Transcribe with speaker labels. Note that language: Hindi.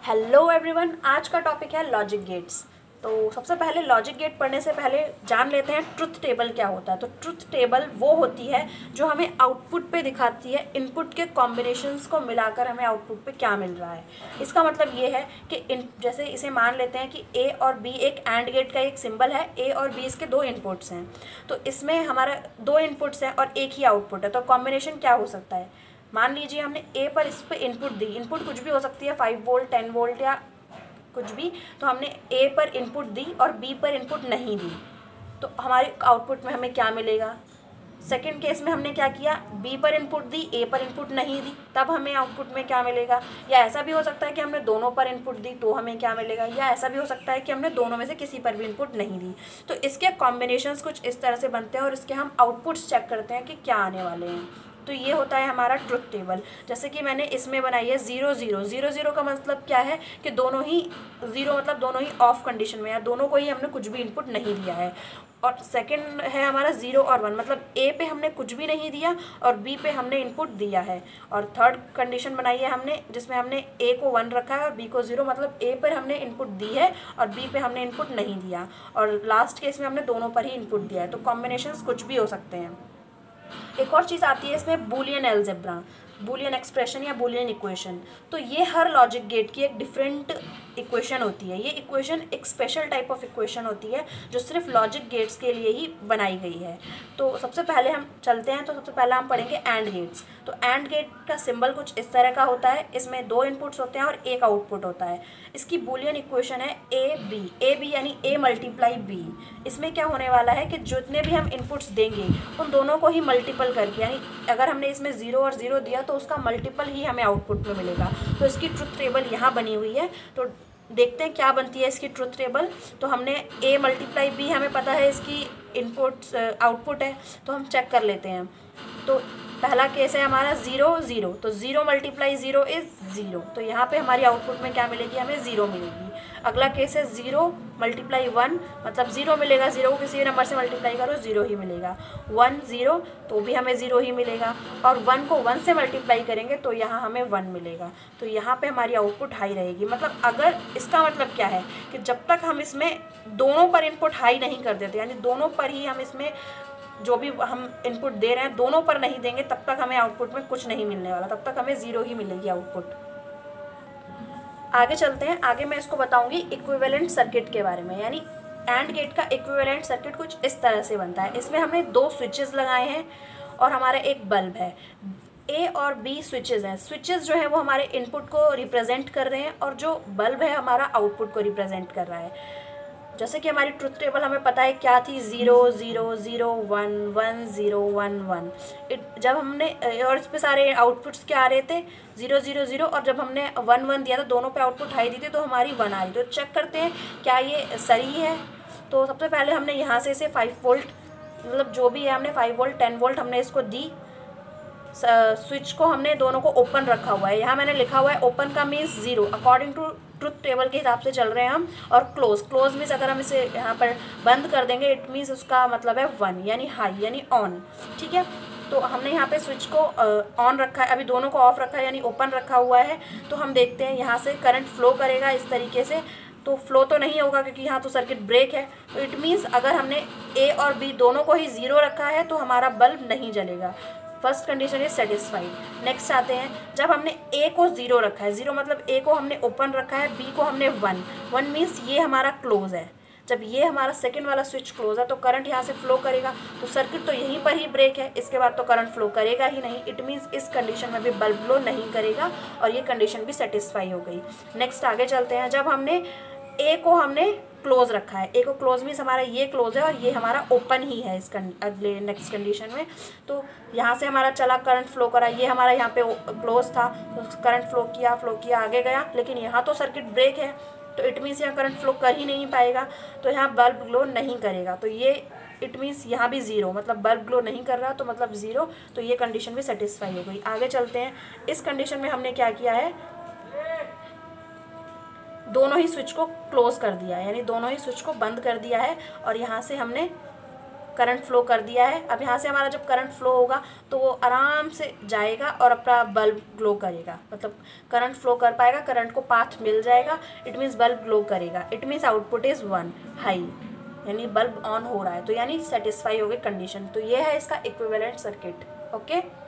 Speaker 1: हेलो एवरीवन, आज का टॉपिक है लॉजिक गेट्स। तो सबसे पहले लॉजिक गेट पढ़ने से पहले जान लेते हैं ट्रुथ टेबल क्या होता है। तो ट्रुथ टेबल वो होती है जो हमें आउटपुट पे दिखाती है इनपुट के कॉम्बिनेशंस को मिलाकर हमें आउटपुट पे क्या मिल रहा है। इसका मतलब ये है कि जैसे इसे मान लेते हैं कि ए और बी एक एंड गेट का एक सिंबल है। ए और बी इसके दो इनपुट्स हैं, तो इसमें हमारा दो इनपुट्स हैं और एक ही आउटपुट है। तो कॉम्बिनेशन क्या हो सकता है, मान लीजिए हमने ए पर इस पर इनपुट दी। इनपुट कुछ भी हो सकती है, 5 वोल्ट 10 वोल्ट या कुछ भी। तो हमने ए पर इनपुट दी और बी पर इनपुट नहीं दी, तो हमारे आउटपुट में हमें क्या मिलेगा। सेकंड केस में हमने क्या किया, बी पर इनपुट दी, ए पर इनपुट नहीं दी, तब हमें आउटपुट में क्या मिलेगा। या ऐसा भी हो सकता है कि हमने दोनों पर इनपुट दी तो हमें क्या मिलेगा, या ऐसा भी हो सकता है कि हमने दोनों में से किसी पर भी इनपुट नहीं दी। तो इसके कॉम्बिनेशंस कुछ इस तरह से बनते हैं और इसके हम आउटपुट्स चेक करते हैं कि क्या आने वाले हैं। तो ये होता है हमारा ट्रुथ टेबल। जैसे कि मैंने इसमें बनाई है 0 0 0 0 का मतलब क्या है कि दोनों ही 0 मतलब दोनों ही ऑफ कंडीशन में, या दोनों को ही हमने कुछ भी इनपुट नहीं दिया है। और सेकंड है हमारा 0 और 1, मतलब ए पे हमने कुछ भी नहीं दिया और बी पे हमने इनपुट दिया है। और थर्ड कंडीशन बनाई है हमने जिसमें हमने ए को 1 रखा है और बी को 0, मतलब ए पर हमने इनपुट दी है और बी पे हमने इनपुट नहीं दिया। और लास्ट केस में हमने दोनों पर ही इनपुट दिया है। तो कॉम्बिनेशंस कुछ भी हो सकते हैं। एक और चीज़ आती है इसमें, बूलियन एल्जेब्रा, बूलियन एक्सप्रेशन या बूलियन इक्वेशन। तो ये हर लॉजिक गेट की एक डिफरेंट इक्वेशन होती है। ये इक्वेशन एक स्पेशल टाइप ऑफ इक्वेशन होती है जो सिर्फ लॉजिक गेट्स के लिए ही बनाई गई है। तो सबसे पहले हम चलते हैं, तो सबसे पहले हम पढ़ेंगे एंड गेट्स। तो एंड गेट का सिंबल कुछ इस तरह का होता है। इसमें दो इनपुट्स होते हैं और एक आउटपुट होता है। इसकी बूलियन इक्वेशन है ए बी यानी ए मल्टीप्लाई बी। इसमें क्या होने वाला है कि जितने भी हम इनपुट्स देंगे उन दोनों को ही मल्टीपल करके, यानी अगर हमने इसमें 0 और 0 दिया तो उसका मल्टीपल ही हमें आउटपुट में मिलेगा। तो इसकी ट्रुथ टेबल यहाँ बनी हुई है। तो देखते हैं क्या बनती है इसकी ट्रुथ टेबल। तो हमने a मल्टीप्लाई बी, हमें पता है इसकी इनपुट आउटपुट है, तो हम चेक कर लेते हैं। तो पहला केस है हमारा 0 0, तो 0 मल्टीप्लाई 0 इज़ 0, तो यहाँ पे हमारी आउटपुट में क्या मिलेगी, हमें 0 मिलेगी। अगला केस है 0 मल्टीप्लाई 1, मतलब 0 मिलेगा। 0 को किसी भी नंबर से मल्टीप्लाई करो 0 ही मिलेगा। 1 0, तो भी हमें 0 ही मिलेगा। और 1 को 1 से मल्टीप्लाई करेंगे तो यहाँ हमें 1 मिलेगा। तो यहाँ पे हमारी आउटपुट हाई रहेगी। मतलब अगर इसका मतलब क्या है कि जब तक हम इसमें दोनों पर इनपुट हाई नहीं कर देते, यानी दोनों पर ही हम इसमें जो भी हम इनपुट दे रहे हैं दोनों पर नहीं देंगे, तब तक हमें आउटपुट में कुछ नहीं मिलने वाला, तब तक हमें 0 ही मिलेगी आउटपुट। आगे चलते हैं। आगे मैं इसको बताऊंगी इक्विवेलेंट सर्किट के बारे में। यानी एंड गेट का इक्विवेलेंट सर्किट कुछ इस तरह से बनता है। इसमें हमने दो स्विचेस लगाए हैं और हमारा एक बल्ब है। ए और बी स्विचेस हैं। स्विचेस जो है वो हमारे इनपुट को रिप्रेजेंट कर रहे हैं और जो बल्ब है हमारा आउटपुट को रिप्रेजेंट कर रहा है। जैसे कि हमारी ट्रुथ टेबल हमें पता है क्या थी, 0 0 0 1 1 0 1 1। जब हमने और इस पे सारे आउटपुट्स क्या आ रहे थे, 0 0 0, और जब हमने 1 1 दिया तो दोनों पे आउटपुट हाई दी थी तो हमारी 1 आ रही। तो चेक करते हैं क्या ये सही है। तो सबसे पहले हमने यहाँ से इसे 5 वोल्ट, मतलब जो भी है हमने 5 वोल्ट 10 वोल्ट हमने इसको दी। स्विच को हमने दोनों को ओपन रखा हुआ है। यहाँ मैंने लिखा हुआ है ओपन का means 0 according to truth table के हिसाब से चल रहे हैं हम। और क्लोज मीन्स अगर हम इसे यहाँ पर बंद कर देंगे इट मीन्स उसका मतलब है 1 यानी हाई यानी ऑन। ठीक है, तो हमने यहाँ पे स्विच को ऑन रखा है, अभी दोनों को ऑफ रखा है यानी ओपन रखा हुआ है। तो हम देखते हैं यहाँ से करंट फ्लो करेगा इस तरीके से। तो फ्लो तो नहीं होगा क्योंकि यहाँ तो सर्किट ब्रेक है। तो इट मीन्स अगर हमने ए और बी दोनों को ही 0 रखा है तो हमारा बल्ब नहीं जलेगा। First condition is satisfied. Next आते हैं, जब हमने ए को 0 रखा है, 0 मतलब ए को हमने ओपन रखा है, बी को हमने 1 1 मीन्स ये हमारा क्लोज है। जब ये हमारा सेकंड वाला स्विच क्लोज है तो करंट यहाँ से फ्लो करेगा। तो सर्किट तो यहीं पर ही ब्रेक है, इसके बाद तो करंट फ्लो करेगा ही नहीं। इट मीन्स इस कंडीशन में भी बल्ब फ्लो नहीं करेगा और ये कंडीशन भी सेटिस्फाई हो गई। नेक्स्ट आगे चलते हैं। जब हमने ए को हमने क्लोज रखा है, ए को क्लोज मीन्स हमारा ये क्लोज है और ये हमारा ओपन ही है इस अगले नेक्स्ट कंडीशन में। तो यहाँ से हमारा चला करंट फ्लो करा, ये हमारा यहाँ पे क्लोज था तो करंट फ्लो किया आगे गया, लेकिन यहाँ तो सर्किट ब्रेक है तो इट मीन्स यहाँ करंट फ्लो कर ही नहीं पाएगा, तो यहाँ बल्ब ग्लो नहीं करेगा। तो ये इट मीन्स यहाँ भी 0, मतलब बल्ब ग्लो नहीं कर रहा तो मतलब 0। तो ये कंडीशन भी सेटिस्फाई हो गई। आगे चलते हैं। इस कंडीशन में हमने क्या किया है, दोनों ही स्विच को क्लोज कर दिया है, यानी दोनों ही स्विच को बंद कर दिया है और यहाँ से हमने करंट फ्लो कर दिया है। अब यहाँ से हमारा जब करंट फ्लो होगा तो वो आराम से जाएगा और अपना बल्ब ग्लो करेगा, मतलब करंट फ्लो कर पाएगा, करंट को पाथ मिल जाएगा, इट मीन्स बल्ब ग्लो करेगा, it means output is 1 high, यानी बल्ब ऑन हो रहा है, तो यानी सेटिस्फाई हो गई कंडीशन। तो ये है इसका इक्विवेलेंट सर्किट। ओके।